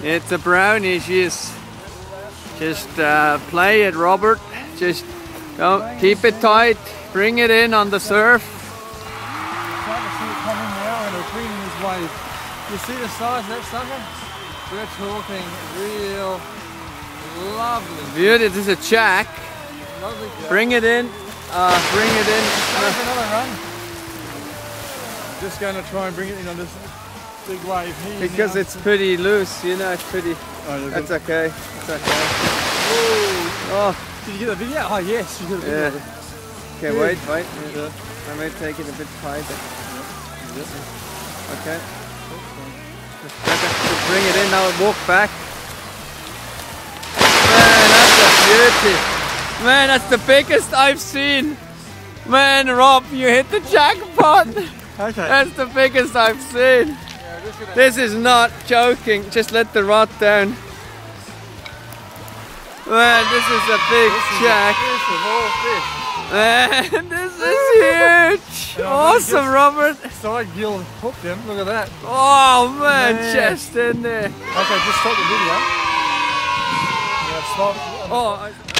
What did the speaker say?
It's a brownie. Just play it, Robert. Just don't keep it tight. Bring it in on the surf. Starting to see it coming now, and it's bringing his wave. You see the size of that sucker? We're talking real lovely. Beauty. This is a jack. Lovely jack. Bring it in. Bring it in. Have another run. Just going to try and bring it in on this big wave here. Because it's pretty loose, you know, it's pretty. Oh, that's okay. It's okay. Oh, did you get the video? Oh yes, you got the video. Yeah. Okay, wait. Yeah. I may take it a bit tighter. Okay. Just bring it in now and walk back. Man, that's a beauty. Man, that's the biggest I've seen. Man, Rob, you hit the jackpot. Okay. That's the biggest I've seen. This is not joking. Just let the rod down. Man, this is a big jack. Man, this is huge. Awesome, Robert. Side gill hooked him. Look at that. Oh man, just in there. Okay, just stop the video. Yeah, stop. Oh.